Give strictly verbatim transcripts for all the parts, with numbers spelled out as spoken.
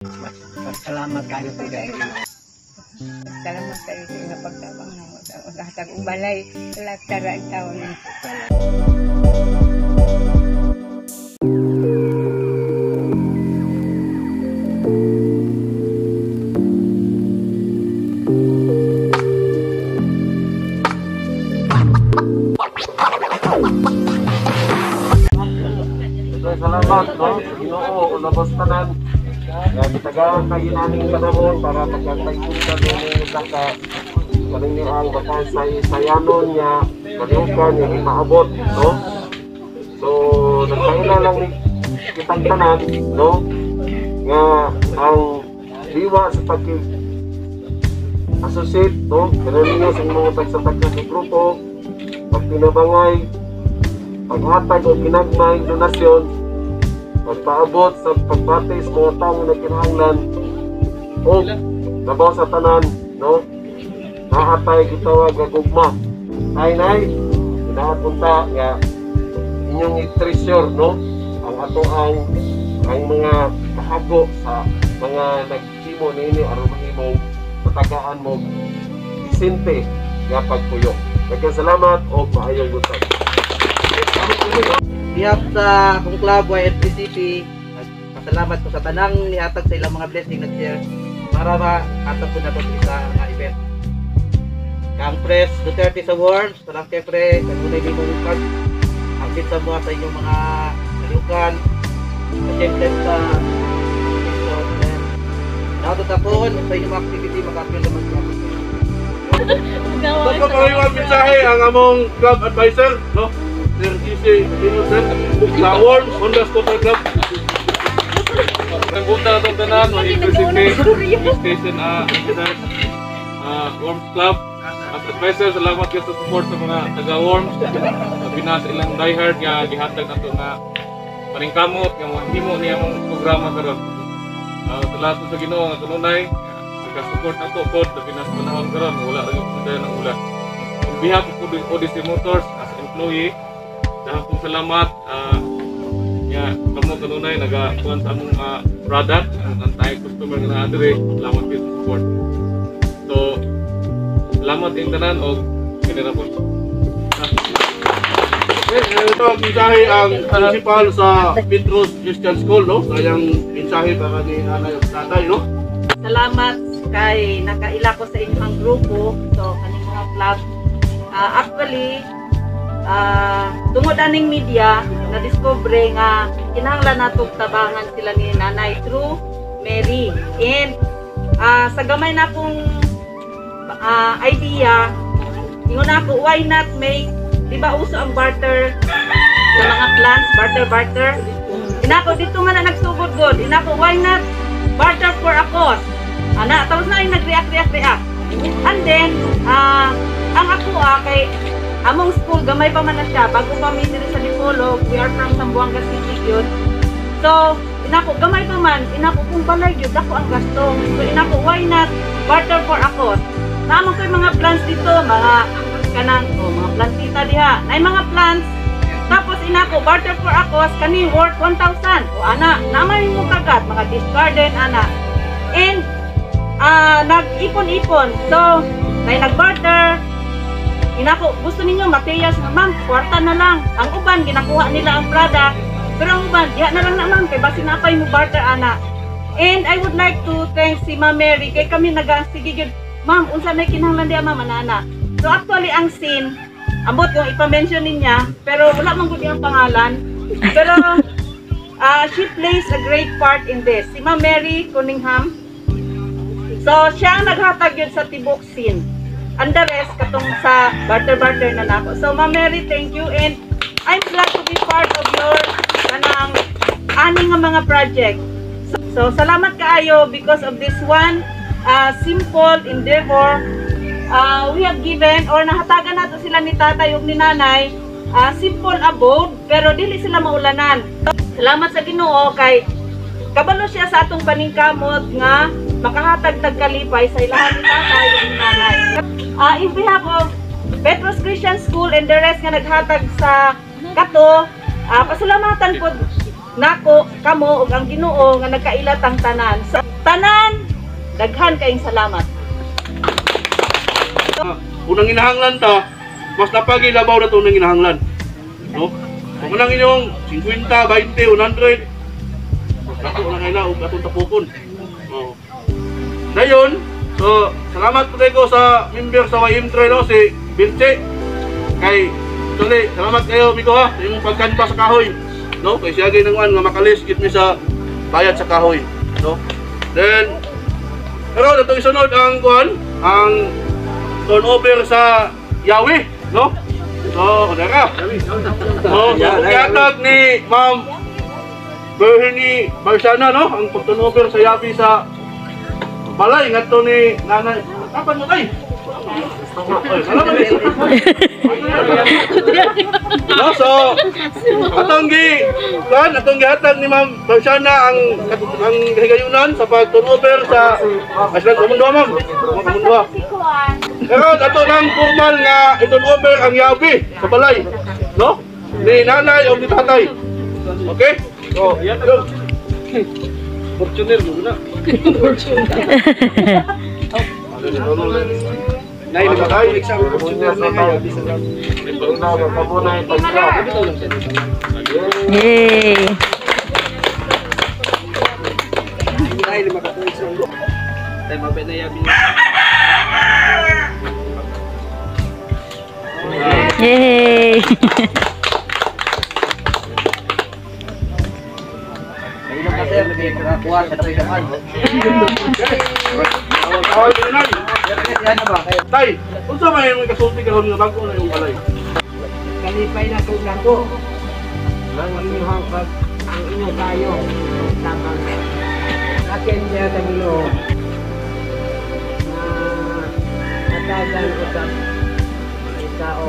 Salamat kayo sa iyo. Salamat kayo sa iyo pagtabang mo. Sa ubalay, lahat tara taon. Salamat, no? Ginoo, labas tanan. Yan, tagaan kayo namin panahon para pagkatayong ka doon yung ka kaling niyo ang bakal sa isayanon niya, kaliukan niya, ipaabot, no? So, nagpaila lang ni kitang tanan, no? Nga, ang diwa sa pagki associate, no? Ganun niyo sa mga tagsatagyan ng grupo, pagpinabangay, paghatag o ginagmay donasyon, pagpaabot sa pagpatis mga taong nagkinahanglan o labaw sa tanan, no? Nahatay gitawag nga gugma. Ay nay, inapunta nga inyong i-treasure, no? Ang ato ang ang mga kahago sa mga nagkimo nini aron mahimong matagaan mo isinte nga pagpuyo. Nagkasalamat o maayong buntag. Biyap sa akong club Y F P C P, pasalamat ko sa tanang nihatag sa ilang mga blessing na share para makatag ko na ito sa mga event. Kang Press Duterte sa Worms, parang siyempre, kanunay din mong pag akit sa mga sa inyong mga kaliukan, siyempre sa nakatapon sa inyong mga activity, makapil naman sa So, pagkakaliwan mensahe ang among club advisor, no? Sir G C Dinosen sa Worms Honda Scooter Club. Nagpunta na itong tanan, may inclusive station uh, uh, Worms Club. As advisor, salamat kayo sa support sa mga taga-Worms. Sabi na sa ilang diehard nga gihatag na ito na paningkamot, nga mahimo niya mong programa karon. Uh, sa lahat sa Ginoo nga kanunay, nagka-support na ito po, sabi na sa panahon karon, wala rin yung sundayan ng ulan. On behalf of Odyssey Motors, as employee, dahil kong salamat uh, nga kamo kanunay nagakuan sa among uh, product ang tayo customer nga naa dire. Salamat kayo sa support. So salamat ing tanan og generapon. Eh, ito ang mensahe ang principal sa Petrus Christian School, no? Sayang mensahe para ni nanay ug tatay, no? Salamat kay nakaila ko sa inyong grupo, so kaning mga club. Uh, actually Uh, tungod aning media na discover nga kinahanglan natong tabangan sila ni nanay through Mary, and uh, sa gamay na akong uh, idea ingon ako, why not make, di ba uso ang barter sa mga plants, barter barter inako dito nga na nagsugod god, inako why not barter for a cause ana, tapos na yung nag-react react react and then uh, ang ako ah, kay among school, gamay pa man na siya, bago pa may dito sa Dipolog, we are from Zamboanga City yun. So, inako, gamay pa man, inako, kung balay yun, ako ang gastong. So, inako, why not barter for a cause? Naman ko yung mga plants dito, mga kanang, oh, mga plantita diha. Na yung mga plants, tapos inako, barter for a cause, kani worth one thousand. O ana, naman yung kagat, mga discarded, ana. And, uh, nag-ipon-ipon. So, may nag-barter, inako, gusto ninyo materials nga ma'am, kwarta na lang. Ang uban, ginakuha nila ang product. Pero ang uban, diha na lang na ma'am, kay basi napay mo barter ana. And I would like to thank si Ma'am Mary, kay kami nag-sige yun, ma'am, unsa na kinahanglan diha ma'am, anana. So actually, ang scene, ambot kung ipa-mention niya, pero wala man gud ang pangalan. Pero, uh, she plays a great part in this. Si Ma'am Mary Cunningham. So, siya ang naghatag yun sa tibok scene. And the rest, katong sa barter-barter na nako. So, Ma'am Mary, thank you. And I'm glad to be part of your kanang aning nga mga project. So, so, salamat kaayo because of this one uh, simple endeavor. Uh, we have given or nahatagan nato sila ni tatay ug ni nanay uh, simple abode, pero dili sila maulanan. Salamat sa Ginoo kay kabalo siya sa atong paningkamot nga makahatag tag kalipay sa ilahan ni tatay ug ni nanay. Uh, in behalf of Petrus Christian School and the rest nga naghatag sa kato, uh, pasalamatan po nako kamo ug ang Ginoo nga nagkailat ang tanan. So, tanan, daghan kayong salamat. Uh, unang inahanglan ta, mas napagi labaw na ito unang inahanglan. No? Kung unang inyong fifty, twenty, one hundred, mas nato lang ngayon na, huwag atong tapukon. Oh. Ngayon, so, salamat po ko sa member sa Y M Trail, no? Si Bilche. Kay, tuloy, salamat kayo, Miko ha, yung pagkanba sa kahoy. No? Kay siya gay nang nga makalis, git mi sa bayad sa kahoy. No? Then, pero ito isunod ang kuhan, ang turnover sa Yahweh, no? So, ano ka? So, so pagkatag ni Ma'am Bernie Barsana, no? Ang turnover sa Yahweh sa balay, nga to ni Nanay. Kapan mo tayo? Ay, salamat eh. No, so, atong gi, kan, atong gihatag ni Ma'am Barsana ang ang higayunan sa pag-turnover sa Aslan Kumundua, Ma'am. Kumundua. Pero ato nang formal nga i-turnover ang Yahweh sa balay, no? Ni nanay o ni tatay. Okay? So, yan yun. Fortuner mo na. Nay, nagkakain exam Fortuner na tayo. Ipang na kapabunay pagka. Yay! Nay, makatuloy sa ulo. Tay mabay na yabi. Yay! Ayun ang kasi, nagkakakuha sa napidahan. Awal din nay. Yan na ba? Tay, kung sa may mga kasulti ka ron nga bangko na yung balay. Kalipay na tulang ko. Ang inyong hangpag, ang inyong tayo. Tamang akin niya sa Ginoo. Na matagal ko sa tao.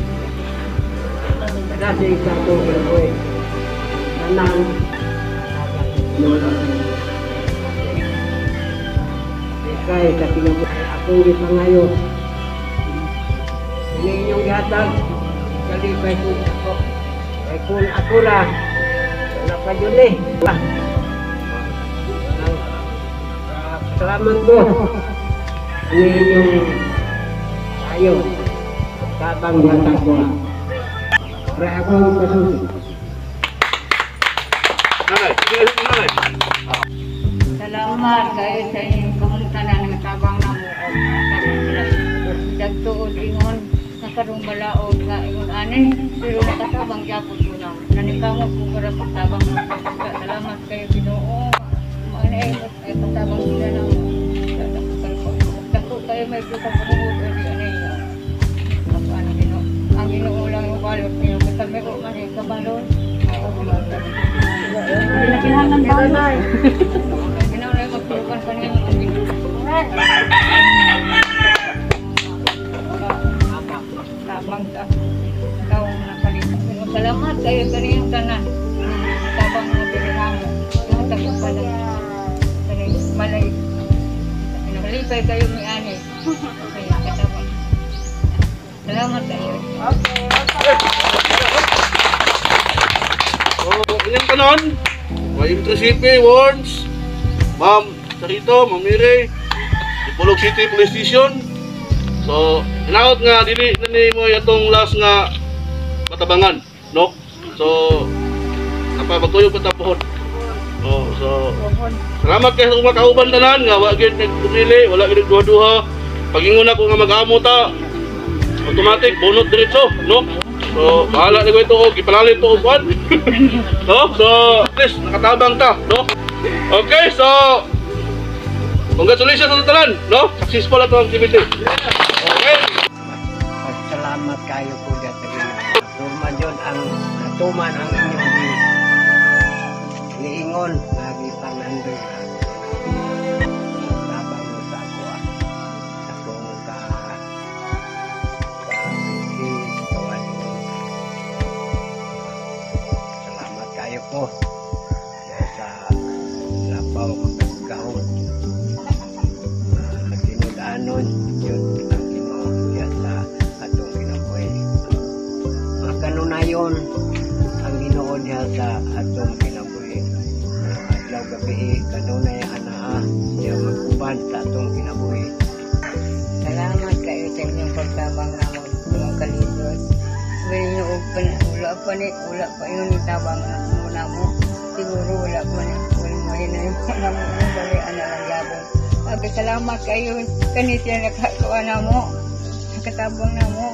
Kasi sa tulang ko eh. Tanang. Ikay sa pinabuhay. Akong gipangayo. Ini inyong gatag. Kalipay ko ako. Ay kung ako lang, wala pa yun eh. Salamat ko. Ini inyong tayo. Tabang gatag ko. Para akong pasusunod. Nanay, sige sige nanay. Salamat kayo sa inyong kamuntanan ng tabang na mo. Dagtuod ingon na karong balaod nga ingon anin pero nakatabang gyapon ko na. Nanikamo ko para pagtabang mo. Salamat kayo Ginoo. Maana ay ay pagtabang sila na mo. Dagto kayo may butang pamumuot ani ani. Ang ano Ginoo. Ang Ginoo lang yung balot niyo. Basta may ko man ay kabalon. Pinakinahanglan ba na? Ginoo lang magtulungan sa ninyo. Tabang sa tao na kalimut. Salamat kayo kaniyong tanan. Tabang mo bilihang mo. Yung tagpapalag. Malay. Nakalipay kayo may ani. Kaya katabang. Salamat kayo. So, inyong tanon, Y M Trisipi, Warns, Ma'am Sarito, Ma'am Mire, Ipolog City Police Station. So, inaot nga, dili na ni mo itong last nga matabangan, no? So, napabagtuyog ko tapuhon. Oh, so, salamat kayo sa mga kauban tanan nga, wala gid nagpumili, wala gid duha-duha. Pagingon ako nga mag-amo ta, automatic, bunot diretso, no? So, bahala na ko ito, ipalalit ito upuan. No? So, at least, nakatabang ta, no? Okay, so, congratulations sa talan, no? Successful ito ang activity. Okay. Salamat kayo po dito. Tuman yun ang natuman ang inyong niingon lagi pang nandun ka. Tabang mo sa ako ah. Ako ka sa bilis kawan. Salamat kayo po sa labaw kapagkahon. Sa tinudanon yun ang Ginoo sa atong kinabuhi. Makanunayon ang Ginoo diha sa atong kinabuhi. human sa atong kinabuhi. Salamat kayo sa inyong pagtabang namo mga kalidos. Sabihin nyo, wala pa ni, wala pa yung itabang na mo. Siguro wala pa ni, wala mo rin na yung na mo, yung balian na lang gabon. Sabi, salamat kayo, kanit yan nakakawa na mo, nakatabang na mo.